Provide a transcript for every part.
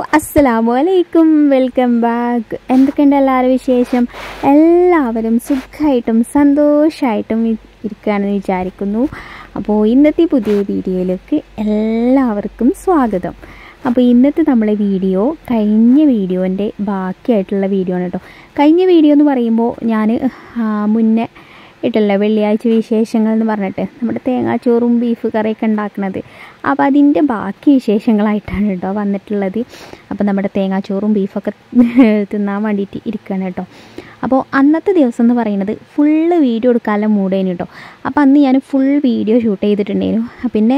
Assalamualaikum, welcome back. എന്തൊക്കെയുണ്ട് എല്ലാവരും വിശേഷം? എല്ലാവരും സുഖമായിട്ടും സന്തോഷമായിട്ടും ഇരിക്കുകയാണെന്ന് വിചാരിക്കുന്നു. അപ്പോൾ ഇന്നത്തെ പുതിയ വീഡിയോയിലേക്ക് എല്ലാവർക്കും സ്വാഗതം. അപ്പോൾ ഇന്നത്തെ നമ്മളെ വീഡിയോ കഴിഞ്ഞ വീഡിയോൻ്റെ ബാക്കിയായിട്ടുള്ള വീഡിയോ ആണ് കേട്ടോ. കഴിഞ്ഞ വീഡിയോ എന്ന് പറയുമ്പോൾ ഞാൻ മുന്നേ ഇട്ടല്ല വെള്ളിയാഴ്ച വിശേഷങ്ങൾ എന്ന് പറഞ്ഞിട്ട് നമ്മുടെ തേങ്ങാച്ചോറും ബീഫ് കറിയൊക്കെ ഉണ്ടാക്കുന്നത്. അപ്പോൾ അതിൻ്റെ ബാക്കി വിശേഷങ്ങളായിട്ടാണ് കേട്ടോ വന്നിട്ടുള്ളത്. അപ്പോൾ നമ്മുടെ തേങ്ങാച്ചോറും ബീഫൊക്കെ തിന്നാൻ വേണ്ടിയിട്ട് ഇരിക്കുകയാണ് കേട്ടോ. അപ്പോൾ അന്നത്തെ ദിവസം എന്ന് പറയുന്നത് ഫുള്ള് വീഡിയോ എടുക്കാനുള്ള മൂഡേനു കേട്ടോ. അപ്പോൾ അന്ന് ഞാൻ ഫുൾ വീഡിയോ ഷൂട്ട് ചെയ്തിട്ടുണ്ടായിരുന്നു. പിന്നെ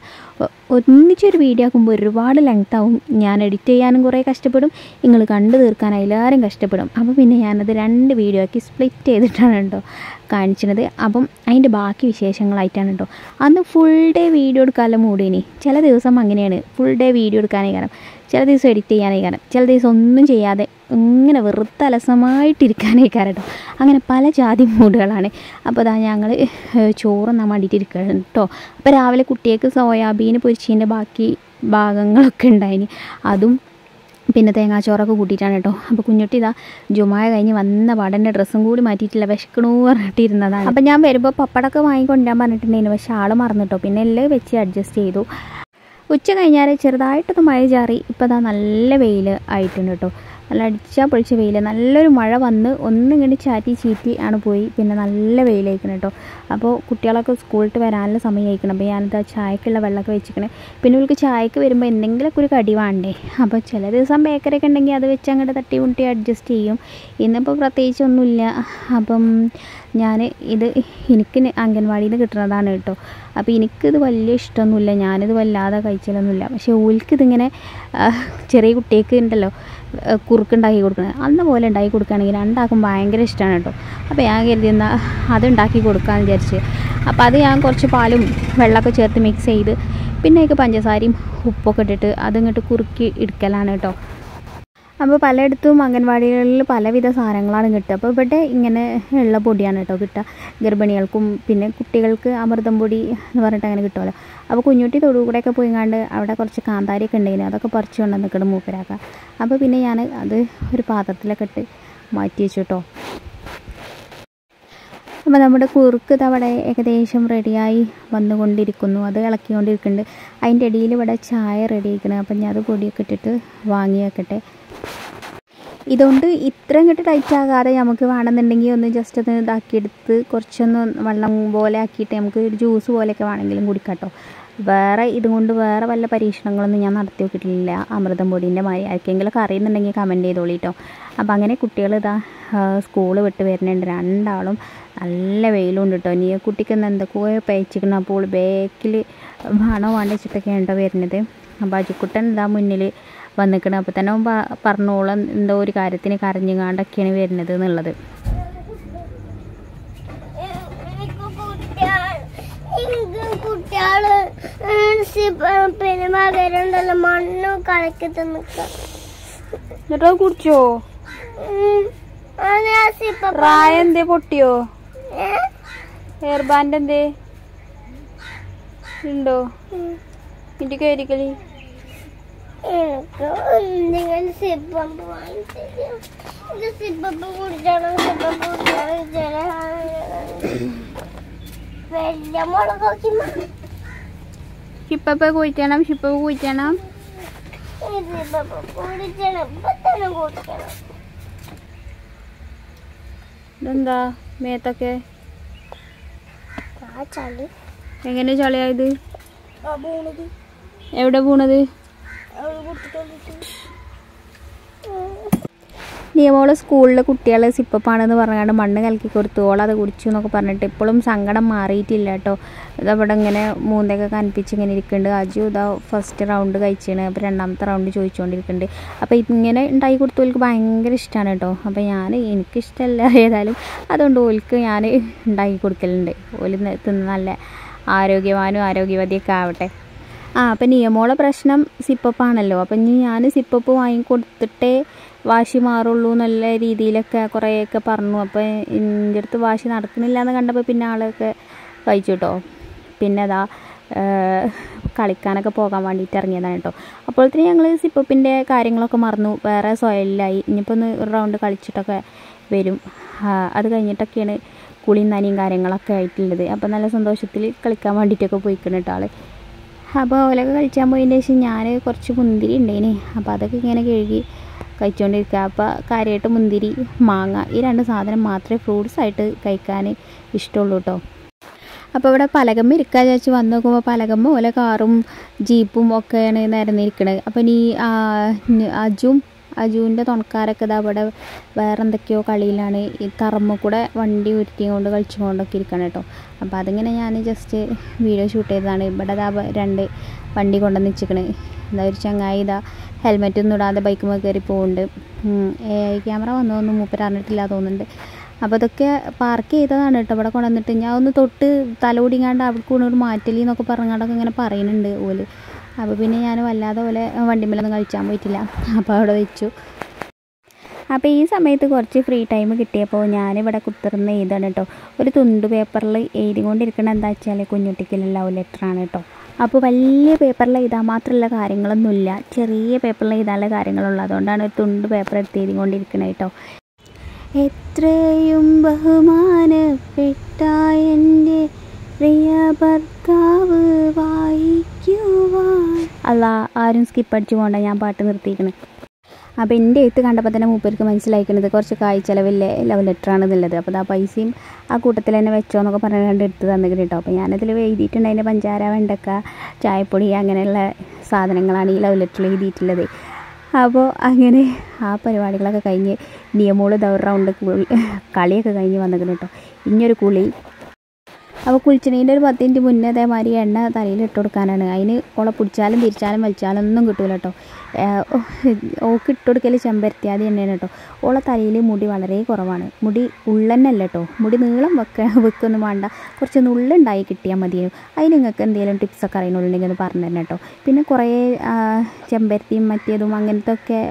ഒന്നിച്ചൊരു വീഡിയോ ആക്കുമ്പോൾ ഒരുപാട് ലെങ്ത് ആവും. ഞാൻ എഡിറ്റ് ചെയ്യാനും കുറേ കഷ്ടപ്പെടും, നിങ്ങൾ കണ്ടു തീർക്കാൻ എല്ലാവരും കഷ്ടപ്പെടും. അപ്പോൾ പിന്നെ ഞാനത് 2 വീഡിയോ ആക്കി സ്പ്ലിറ്റ് ചെയ്തിട്ടാണ് കേട്ടോ കാണിച്ചത്. അപ്പം അതിൻ്റെ ബാക്കി വിശേഷങ്ങളായിട്ടാണ് കേട്ടോ. അന്ന് ഫുൾ ഡേ വീഡിയോ എടുക്കാനുള്ള മൂടേനി. ചില ദിവസം അങ്ങനെയാണ്, ഫുൾ ഡേ വീഡിയോ എടുക്കാനേ കാരണം, ചില ദിവസം എഡിറ്റ് ചെയ്യാനേ കാരണം, ചില ദിവസം ഒന്നും ചെയ്യാതെ ഇങ്ങനെ വെറുതെ അലസമായിട്ടിരിക്കാനേ കാരണം കേട്ടോ. അങ്ങനെ പല ജാതി മൂഡുകളാണ്. അപ്പോൾ അതാ ഞങ്ങൾ ചോറുണ്ണാൻ വേണ്ടിയിട്ട് ഇരിക്കുകയാണ് കേട്ടോ. അപ്പോൾ രാവിലെ കുട്ടികൾക്ക് സോയാബീൻ പൊരിച്ചതിൻ്റെ ബാക്കി ഭാഗങ്ങളൊക്കെ ഉണ്ടായിന്, അതും പിന്നെ തേങ്ങാച്ചോറൊക്കെ കൂട്ടിയിട്ടാണ് കേട്ടോ. അപ്പോൾ കുഞ്ഞുട്ടി ഇതാ ജുമായ കഴിഞ്ഞ് വന്ന പാടൻ്റെ ഡ്രസ്സും കൂടി മാറ്റിയിട്ടില്ല, വിശക്കണു പറഞ്ഞിട്ടിരുന്നതാണ്. അപ്പോൾ ഞാൻ വരുമ്പോൾ പപ്പടമൊക്കെ വാങ്ങിക്കൊണ്ടാൻ പറഞ്ഞിട്ടുണ്ടായിരുന്നു, പക്ഷേ ആൾ മറന്നിട്ടോ. പിന്നെ എല്ലാം വെച്ച് അഡ്ജസ്റ്റ് ചെയ്തു. ഉച്ച കഴിഞ്ഞാൽ ചെറുതായിട്ടൊന്ന് മഴ ചാറി. ഇപ്പോൾ അതാ നല്ല വെയിൽ ആയിട്ടുണ്ട് കേട്ടോ. നല്ല അടിച്ചാൽ പൊളിച്ച വെയിൽ. നല്ലൊരു മഴ വന്ന് ഒന്നിങ്ങനെ ചാറ്റി ചീറ്റി ആണ് പോയി. പിന്നെ നല്ല വെയിലായിരിക്കണം കേട്ടോ. അപ്പോൾ കുട്ടികളൊക്കെ സ്കൂളിൽ വരാനുള്ള സമയമായിരിക്കണം. അപ്പോൾ ഞാനിത് ചായക്കുള്ള വെള്ളമൊക്കെ വെച്ചിരിക്കണേ. പിന്നെ ഇവർക്ക് ചായക്ക് വരുമ്പോൾ എന്തെങ്കിലുമൊക്കെ ഒരു കടി വേണ്ടേ. അപ്പോൾ ചില ദിവസം ബേക്കറിയൊക്കെ ഉണ്ടെങ്കിൽ അത് വെച്ച് അങ്ങോട്ട് തട്ടി മുട്ടി അഡ്ജസ്റ്റ് ചെയ്യും. ഇന്നിപ്പോൾ പ്രത്യേകിച്ചൊന്നുമില്ല. അപ്പം ഞാൻ എനിക്ക് അംഗൻവാടിയിൽ നിന്ന് കിട്ടുന്നതാണ് കേട്ടോ. അപ്പോൾ എനിക്കിത് വലിയ ഇഷ്ടമൊന്നുമില്ല, ഞാനിത് വല്ലാതെ കഴിച്ചാലൊന്നുമില്ല. പക്ഷേ ഓൽക്കിതിങ്ങനെ ചെറിയ കുട്ടികൾക്ക് ഉണ്ടല്ലോ കുറുക്കുണ്ടാക്കി കൊടുക്കണത്, അന്ന പോലെ ഉണ്ടാക്കി കൊടുക്കുകയാണെങ്കിൽ രണ്ടാക്കും ഭയങ്കര ഇഷ്ടമാണ് കേട്ടോ. അപ്പോൾ ഞാൻ കരുതിയെന്ന അത് ഉണ്ടാക്കി കൊടുക്കാമെന്ന് വിചാരിച്ച്. അപ്പോൾ അത് ഞാൻ കുറച്ച് പാലും വെള്ളമൊക്കെ ചേർത്ത് മിക്സ് ചെയ്ത് പിന്നെ അതിലേക്ക് പഞ്ചസാരയും ഉപ്പൊക്കെ ഇട്ടിട്ട് അതിങ്ങോട്ട് കുറുക്കി എടുക്കലാണ് കേട്ടോ. അപ്പോൾ പലയിടത്തും അംഗൻവാടികളിൽ പലവിധ സാധനങ്ങളാണ് കിട്ടുക. അപ്പോൾ ഇവിടെ ഇങ്ങനെ ഉള്ള പൊടിയാണ് കേട്ടോ കിട്ടുക. ഗർഭിണികൾക്കും പിന്നെ കുട്ടികൾക്ക് അമൃതം പൊടി എന്ന് പറഞ്ഞിട്ട് അങ്ങനെ കിട്ടുമല്ലോ. അപ്പോൾ കുഞ്ഞുട്ടി തൊടുകൂടെയൊക്കെ പോയിങ്ങാണ്ട് അവിടെ കുറച്ച് കാന്താരിയൊക്കെ ഉണ്ടായിരുന്നു, അതൊക്കെ പറിച്ച് കൊണ്ട് നിൽക്കണം മൂപ്പരാക്കാം. അപ്പോൾ പിന്നെ ഞാൻ അത് ഒരു പാത്രത്തിലൊക്കെ ഇട്ട് മാറ്റി വെച്ചു കേട്ടോ. അപ്പോൾ നമ്മുടെ കുറുക്ക് അവിടെ ഏകദേശം റെഡിയായി വന്നുകൊണ്ടിരിക്കുന്നു, അത് ഇളക്കിക്കൊണ്ടിരിക്കുന്നുണ്ട്. അതിൻ്റെ ഇടയിൽ ഇവിടെ ചായ റെഡി ആയിരിക്കണം. അപ്പം ഞാൻ അത് പൊടിയൊക്കെ ഇട്ടിട്ട് വാങ്ങി വെക്കട്ടെ. ഇതുകൊണ്ട് ഇത്രയും കിട്ടി ടൈറ്റ് ആകാതെ നമുക്ക് വേണമെന്നുണ്ടെങ്കിൽ ഒന്ന് ജസ്റ്റ് ഒന്ന് ഇതാക്കിയെടുത്ത് കുറച്ചൊന്ന് വെള്ളം പോലെ ആക്കിയിട്ട് നമുക്ക് ഒരു ജ്യൂസ് പോലെയൊക്കെ വേണമെങ്കിലും കുടിക്കാം കേട്ടോ. വേറെ ഇതുകൊണ്ട് വേറെ വല്ല പരീക്ഷണങ്ങളൊന്നും ഞാൻ നടത്തി നോക്കിയിട്ടില്ല അമൃതം പൊടീൻ്റെ മാതിരി. ആർക്കെങ്കിലുമൊക്കെ അറിയുന്നുണ്ടെങ്കിൽ കമൻറ്റ് ചെയ്തോളി കേട്ടോ. അപ്പോൾ അങ്ങനെ കുട്ടികൾ ഇതാ സ്കൂള് വിട്ട് വരുന്നുണ്ട്, രണ്ടാളും. നല്ല വെയിലുണ്ട് കേട്ടോ. നീ കുട്ടിക്ക് എന്തൊക്കെയോ പേച്ചിക്കണം. അപ്പോൾ ബാക്കിൽ വേണോ വേണ്ട വെച്ചിട്ടൊക്കെ ഉണ്ടോ വരുന്നത്. അപ്പോൾ അജിക്കുട്ടൻ ഇതാ മുന്നിൽ വന്നിക്കണം. അപ്പോൾ തന്നെ പറഞ്ഞോളം എന്തോ ഒരു കാര്യത്തിന് കരഞ്ഞുകാണ്ടൊക്കെയാണ് വരുന്നത് എന്നുള്ളത്. മണ്ണ് കളക്കി എന്നിട്ടോ കുടിച്ചോ? പ്രായം എന്തേ പൊട്ടിയോ? ഹെയർ ബാൻഡ് എന്തേ ഉണ്ടോ ഇന്റെ കയറിക്കളി? Ship കുഴിക്കണം, ship കുഴിക്കണം. ഇതെന്താ മേത്തൊക്കെ എങ്ങനെ ചളിയായത്? എവിടെ പോണത്? നിയമോള് സ്കൂളിലെ കുട്ടികൾ സിപ്പപ്പാണെന്ന് പറഞ്ഞാണ്ട് മണ്ണ് കലക്കി കൊടുത്തു. ഓളത് കുടിച്ചു എന്നൊക്കെ പറഞ്ഞിട്ട് ഇപ്പോഴും സങ്കടം മാറിയിട്ടില്ല കേട്ടോ. ഇതവിടെ ഇങ്ങനെ മൂന്നൊക്കെ കനിപ്പിച്ച് ഇങ്ങനെ ഇരിക്കുന്നുണ്ട്. അജു ഇതാ ഫസ്റ്റ് റൗണ്ട് കഴിച്ചാണ്. അപ്പോൾ 2ാമത്തെ റൗണ്ട് ചോദിച്ചുകൊണ്ടിരിക്കുന്നുണ്ട്. അപ്പോൾ ഇങ്ങനെ ഉണ്ടാക്കി കൊടുത്തു ഓൾക്ക് ഭയങ്കര ഇഷ്ടമാണ് കേട്ടോ. അപ്പോൾ എനിക്കിഷ്ടമല്ല ഏതായാലും, അതുകൊണ്ട് ഓൾക്ക് ഞാൻ ഉണ്ടാക്കി കൊടുക്കലുണ്ട്. ഓല് തിന്ന് നല്ല ആരോഗ്യവാനും ആരോഗ്യവതിയൊക്കെ ആവട്ടെ. അപ്പം നിയമോളെ പ്രശ്നം സിപ്പപ്പാണല്ലോ. അപ്പം ഇനി ഞാൻ സിപ്പപ്പ് വാങ്ങിക്കൊടുത്തിട്ടേ വാശി മാറുള്ളൂ എന്നുള്ള രീതിയിലൊക്കെ കുറേയൊക്കെ പറഞ്ഞു. അപ്പോൾ എൻ്റെ അടുത്ത് വാശി നടക്കുന്നില്ല എന്ന് കണ്ടപ്പോൾ പിന്നെ ആളൊക്കെ കഴിച്ചു കേട്ടോ. പിന്നെ അതാ കളിക്കാനൊക്കെ പോകാൻ വേണ്ടിയിട്ട് ഇറങ്ങിയതാണ് കേട്ടോ. അപ്പോഴത്തേന് ഞങ്ങൾ സിപ്പപ്പിൻ്റെ കാര്യങ്ങളൊക്കെ മറന്നു, വേറെ സോയിലായി. ഇനിയിപ്പോൾ ഒന്ന് ഒരു റൗണ്ട് കളിച്ചിട്ടൊക്കെ വരും. അത് കഴിഞ്ഞിട്ടൊക്കെയാണ് കുളിയും നനയും കാര്യങ്ങളൊക്കെ ആയിട്ടുള്ളത്. അപ്പോൾ നല്ല സന്തോഷത്തിൽ കളിക്കാൻ വേണ്ടിയിട്ടൊക്കെ പോയിക്കണം കേട്ടോ ആൾ. അപ്പോൾ ഓലൊക്കെ കളിച്ചാൻ പോയതിന് ശേഷം ഞാൻ കുറച്ച് മുന്തിരി ഉണ്ടേന്, അപ്പോൾ അതൊക്കെ ഇങ്ങനെ കഴുകി കഴിച്ചുകൊണ്ടിരിക്കുക. അപ്പോൾ കാര്യമായിട്ട് മുന്തിരി, മാങ്ങ, ഈ 2 സാധനം മാത്രമേ ഫ്രൂട്ട്സായിട്ട് കഴിക്കാൻ ഇഷ്ടമുള്ളൂ കേട്ടോ. അപ്പോൾ ഇവിടെ പലകമ്മ ഇരിക്കാൻ വിചാരിച്ച് വന്ന് നോക്കുമ്പോൾ പലകമ്മ പോലെ കാറും ജീപ്പും ഒക്കെയാണ് നിരന്നിരിക്കണത്. അപ്പോൾ ഇനി അജുവിൻ്റെ തുണക്കാരൊക്കെ ഇതാ അവിടെ വേറെ എന്തൊക്കെയോ കളിയിലാണ്. ഈ തറമ്മ കൂടെ വണ്ടി ഉരുട്ടിക്കൊണ്ട് കളിച്ചുകൊണ്ടൊക്കെ ഇരിക്കണം കേട്ടോ. അപ്പോൾ അതിങ്ങനെ ഞാൻ ജസ്റ്റ് വീഡിയോ ഷൂട്ട് ചെയ്തതാണ്. ഇവിടെ ഇതാ 2 വണ്ടി കൊണ്ടുവന്ന് വെച്ചിരിക്കണ്. എന്താ ഒരു ചങ്ങായി ഇതാ ഹെൽമെറ്റൊന്നും ഇടാതെ ബൈക്കുമ്പോൾ കയറി പോകുന്നുണ്ട്. ക്യാമറ വന്നതൊന്നും മൂപ്പര് അറിഞ്ഞിട്ടില്ല തോന്നുന്നുണ്ട്. അപ്പോൾ ഇതൊക്കെ പാർക്ക് ചെയ്തതാണ് കേട്ടോ. ഇവിടെ കൊണ്ടുവന്നിട്ട് ഞാൻ ഒന്ന് തൊട്ട് തലോടിങ്ങാണ്ട് അവിടെ കൊണ്ടൊരു മാറ്റലി എന്നൊക്കെ പറഞ്ഞാണ്ടൊക്കെ ഇങ്ങനെ പറയുന്നുണ്ട് ഓല്. അപ്പോൾ പിന്നെ ഞാൻ വല്ലാതെ പോലെ വണ്ടിമേലൊന്നും കഴിച്ചാൻ പോയിട്ടില്ല. അപ്പോൾ അവിടെ വെച്ചു. അപ്പോൾ ഈ സമയത്ത് കുറച്ച് ഫ്രീ ടൈം കിട്ടിയപ്പോൾ ഞാനിവിടെ കുത്തിർന്ന് എഴുതാണ് കേട്ടോ. ഒരു തുണ്ട് പേപ്പറിൽ എഴുതിക്കൊണ്ടിരിക്കണം. എന്താ വെച്ചാൽ കുഞ്ഞുട്ടിക്കുള്ള ലവ് ലെറ്ററാണ് കേട്ടോ. അപ്പോൾ വലിയ പേപ്പറിൽ എഴുതാൻ മാത്രമുള്ള കാര്യങ്ങളൊന്നുമില്ല, ചെറിയ പേപ്പറിൽ എഴുതാനുള്ള കാര്യങ്ങളുള്ളൂ. അതുകൊണ്ടാണ് ഒരു തുണ്ട് പേപ്പർ എടുത്ത് എഴുതിക്കൊണ്ടിരിക്കണത് കേട്ടോ. എത്രയും ബഹുമാനപ്പെട്ട എൻ്റെ പ്രിയ ഭർത്താവ് വായിക്കുവാൻ. അല്ല, ആരും സ്കിപ്പ് അടിച്ചു പോകണ്ട, ഞാൻ പാട്ട് നിർത്തിയിരിക്കണേ. അപ്പോൾ എൻ്റെ എഴുത്ത് കണ്ടപ്പോൾ തന്നെ മൂപ്പർക്ക് മനസ്സിലാക്കുന്നത് കുറച്ച് കായ്ച്ചലവില്ലേ ലവ് ലെറ്ററാണെന്നുള്ളത്. അപ്പോൾ ആ പൈസയും ആ കൂട്ടത്തിൽ തന്നെ വെച്ചോ എന്നൊക്കെ പറഞ്ഞുകൊണ്ട് എടുത്ത് തന്നിട്ട് കേട്ടോ. അപ്പോൾ ഞാനതിൽ എഴുതിയിട്ടുണ്ട് അതിൻ്റെ പഞ്ചാര, വെണ്ടക്ക, ചായപ്പൊടി അങ്ങനെയുള്ള സാധനങ്ങളാണ് ഈ ലവ് ലെറ്ററിൽ എഴുതിയിട്ടുള്ളത്. അപ്പോൾ അങ്ങനെ ആ പരിപാടികളൊക്കെ കഴിഞ്ഞ് നിയമോള് ഒരു റൗണ്ട് കളിയൊക്കെ കഴിഞ്ഞ് വന്നിട്ടുണ്ട് കേട്ടോ. ഇനിയൊരു കുളി. അപ്പോൾ കുളിച്ചിനേൻ്റെ ഒരു 10 മിനിറ്റ് മുന്നേ അതേമാതിരി എണ്ണ തലയിൽ ഇട്ട് കൊടുക്കാനാണ്. അതിന് ഓളെ പിടിച്ചാലും തിരിച്ചാലും വലിച്ചാലും ഒന്നും കിട്ടൂല കേട്ടോ. ഓക്ക് ഇട്ട് കൊടുക്കൽ ചെമ്പരത്തിയാതി എണ്ണയാണ് കേട്ടോ. ഓളെ തലയിൽ മുടി വളരെ കുറവാണ്. മുടി ഉള്ളന്നല്ല കേട്ടോ, മുടി നീളം വെക്കൊന്നും വേണ്ട, കുറച്ച് നുള്ളുണ്ടായി കിട്ടിയാൽ മതിയായിരുന്നു. അതിന് നിങ്ങൾക്ക് എന്തെങ്കിലും ടിപ്സൊക്കെ അറിയണമെന്നുണ്ടെങ്കിൽ ഒന്ന് പറഞ്ഞു തരണം കേട്ടോ. പിന്നെ കുറേ ചെമ്പരത്തിയും മറ്റേതും അങ്ങനത്തെ ഒക്കെ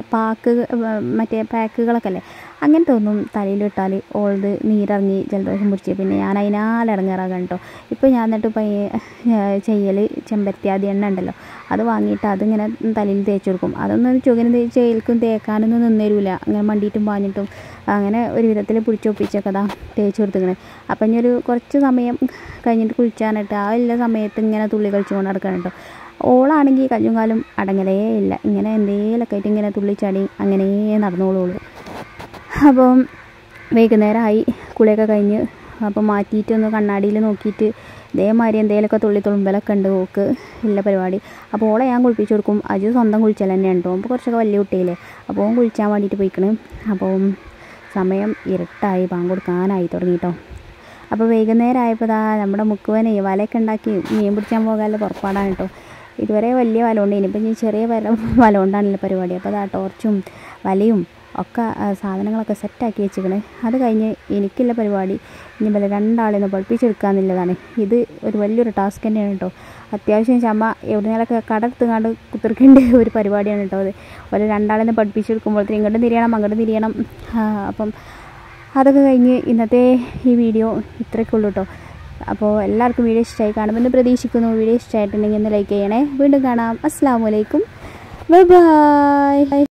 മറ്റേ പാക്കുകളൊക്കെ അല്ലേ, അങ്ങനത്തെ ഒന്നും തലയിലിട്ടാൽ ഓൾത് നീരിറങ്ങി ജലദോഷം പിടിച്ച് പിന്നെ ഞാൻ അതിനാലിറങ്ങാറാകാം കേട്ടോ. ഇപ്പോൾ ഞാൻ എന്നിട്ട് ചെയ്യൽ ചെമ്പരത്തിയാതി എണ്ണ ഉണ്ടല്ലോ, അത് വാങ്ങിയിട്ട് അതിങ്ങനെ തലയിൽ തേച്ച് കൊടുക്കും. അതൊന്നും ചുവനും ചേൽക്കും തേക്കാനൊന്നും നിന്നേരില്ല. അങ്ങനെ മണ്ടിയിട്ടും പാഞ്ഞിട്ടും അങ്ങനെ ഒരു വിധത്തിൽ പിടിച്ചൊപ്പിച്ചൊക്കെ അതാ തേച്ച് കൊടുത്തിങ്ങനെ. അപ്പം ഇനി ഒരു കുറച്ച് സമയം കഴിഞ്ഞിട്ട് കുളിച്ചാനായിട്ട് ആ എല്ലാ സമയത്ത് ഇങ്ങനെ തുള്ളി കളിച്ചുകൊണ്ട് നടക്കണം കേട്ടോ. ഓളാണെങ്കിൽ കയ്യും കാലും അടങ്ങലേ ഇല്ല, ഇങ്ങനെ എന്തെങ്കിലുമൊക്കെ ആയിട്ട് ഇങ്ങനെ തുള്ളിച്ചാടി അങ്ങനെ നടന്നോളൂ. അപ്പം വൈകുന്നേരമായി, കുളിയൊക്കെ കഴിഞ്ഞ് അപ്പോൾ മാറ്റിയിട്ടൊന്ന് കണ്ണാടിയിൽ നോക്കിയിട്ട് ഇതേമാതിരി എന്തെങ്കിലുമൊക്കെ തുള്ളുമ്പലൊക്കെ ഉണ്ട് ഓക്ക് ഇല്ല പരിപാടി. അപ്പോൾ ഓളെ ഞാൻ കുളിപ്പിച്ച് കൊടുക്കും. അജു സ്വന്തം കുളിച്ചാൽ തന്നെയാണ് കേട്ടോ. അപ്പോൾ കുറച്ചൊക്കെ വലിയ കുട്ടിയില്ലേ, അപ്പോൾ ഓൻ കുളിച്ചാൻ വേണ്ടിയിട്ട് പോയിക്കണ്. അപ്പോൾ സമയം ഇരുട്ടായി, പാമ്പ് കൊടുക്കാനായി തുടങ്ങി കേട്ടോ. അപ്പോൾ വൈകുന്നേരം ആയപ്പോൾ നമ്മുടെ മുക്കുവനെ വലയൊക്കെ ഉണ്ടാക്കി മീൻ പിടിച്ചാൻ പോകാനുള്ള പുറപ്പാടാണ് കേട്ടോ. ഇതുവരെ വലിയ വല കൊണ്ട്, ഇനിയിപ്പോൾ ഇനി ചെറിയ വല കൊണ്ടാണല്ലോ പരിപാടി. അപ്പോൾ ടോർച്ചും വലയും ഒക്കെ സാധനങ്ങളൊക്കെ സെറ്റാക്കി വെച്ചിരിക്കണേ. അത് കഴിഞ്ഞ് എനിക്കുള്ള പരിപാടി ഇനി വല്ല 2 ആളെന്ന് പഠിപ്പിച്ചെടുക്കാമെന്നുള്ളതാണ്. ഇത് ഒരു വലിയൊരു ടാസ്ക് തന്നെയാണ് കേട്ടോ. അത്യാവശ്യം ചമ്മ എവിടെയെങ്കിലൊക്കെ കടർത്തുങ്ങാണ്ട് കുത്തിർക്കേണ്ട ഒരു പരിപാടിയാണ് കേട്ടോ അത്. ഒരു 2 ആളെന്ന് പഠിപ്പിച്ചെടുക്കുമ്പോഴത്തേക്കും ഇങ്ങോട്ട് തിരിയണം അങ്ങോട്ട് തിരിയണം. അപ്പം അതൊക്കെ കഴിഞ്ഞ് ഇന്നത്തെ ഈ വീഡിയോ ഇത്രയൊക്കെയുള്ളൂ കേട്ടോ. അപ്പോൾ എല്ലാവർക്കും വീഡിയോ ഇഷ്ടമായി കാണുമെന്ന് പ്രതീക്ഷിക്കുന്നു. വീഡിയോ ഇഷ്ടമായിട്ടുണ്ടെങ്കിൽ ഒന്ന് ലൈക്ക് ചെയ്യണേ. വീണ്ടും കാണാം. അസ്സലാമു അലൈക്കും, ബൈ ബൈ.